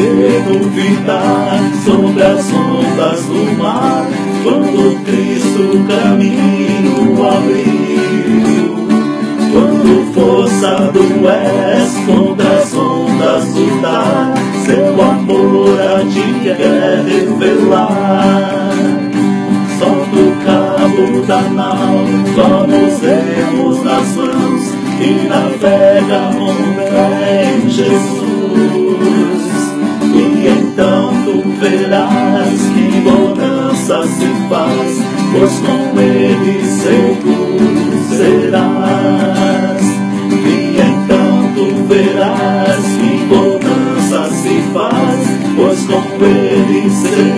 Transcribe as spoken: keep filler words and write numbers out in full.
devo fitar sobre as ondas do mar, quando Cristo caminho abriu. Quando força do oeste contra as ondas lutar, seu amor a ti quer revelar. Solta o cabo da nau, toma os remos nas mãos e navega com fé em Jesus. E então tu verás que bonança se faz, pois com ele seguro serás. E então tu verás que bonança se faz, pois com ele seguro